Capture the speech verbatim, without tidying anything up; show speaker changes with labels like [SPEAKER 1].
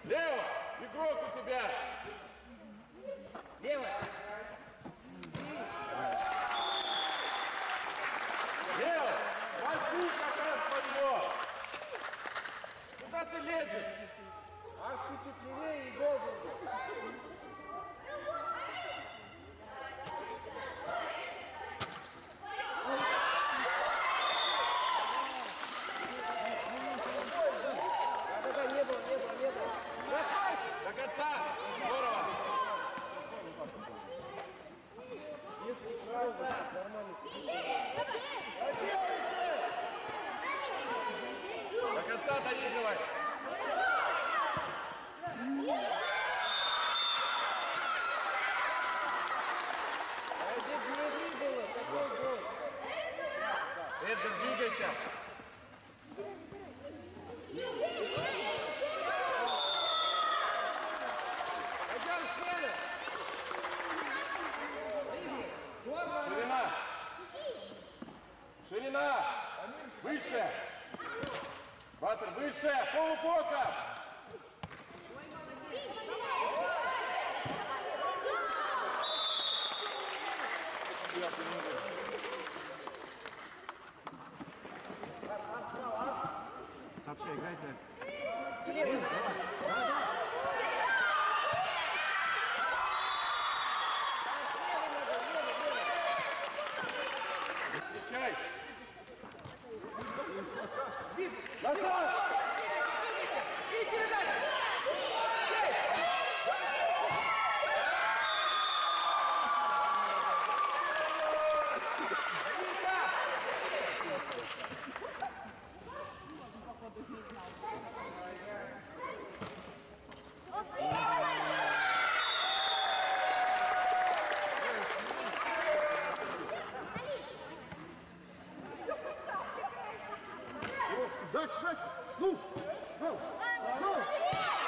[SPEAKER 1] Лево! Игрок у тебя!
[SPEAKER 2] Лево!
[SPEAKER 1] Лево! Возьми как раз под него! Куда ты лезешь?
[SPEAKER 2] Аж чуть-чуть левее и гол будет. Да-да-да, не было, не было, не было.
[SPEAKER 1] До конца! Здорово!
[SPEAKER 2] Если правда, нормально.
[SPEAKER 1] До конца доигрывай!
[SPEAKER 2] А здесь не было, такой гол.
[SPEAKER 1] Эдгар, двигайся! Ширина! Ширина! Выше! Батер, выше! Полубока!
[SPEAKER 3] Сообщай, играйте.
[SPEAKER 1] Встречай! Назад!
[SPEAKER 2] И передача!
[SPEAKER 3] Дальше, дальше. Ну! Ну! Ну!